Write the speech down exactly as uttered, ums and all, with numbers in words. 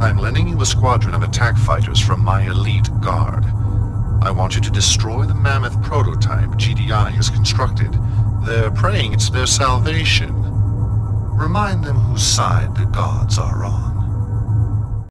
I'm lending you a squadron of attack fighters from my elite guard. I want you to destroy the mammoth prototype G D I has constructed. They're praying it's their salvation. Remind them whose side the gods are on.